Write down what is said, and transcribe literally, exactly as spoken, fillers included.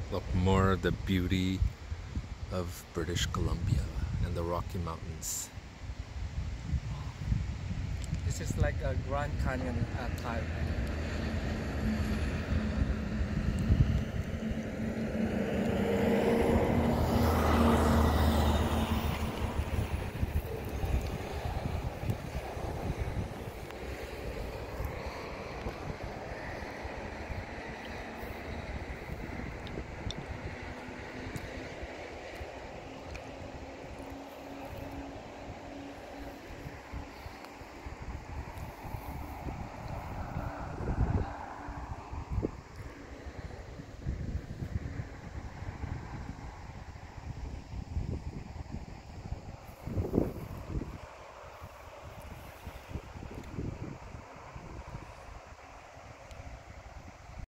Look more the beauty of British Columbia and the Rocky Mountains. This is like a Grand Canyon uh, type.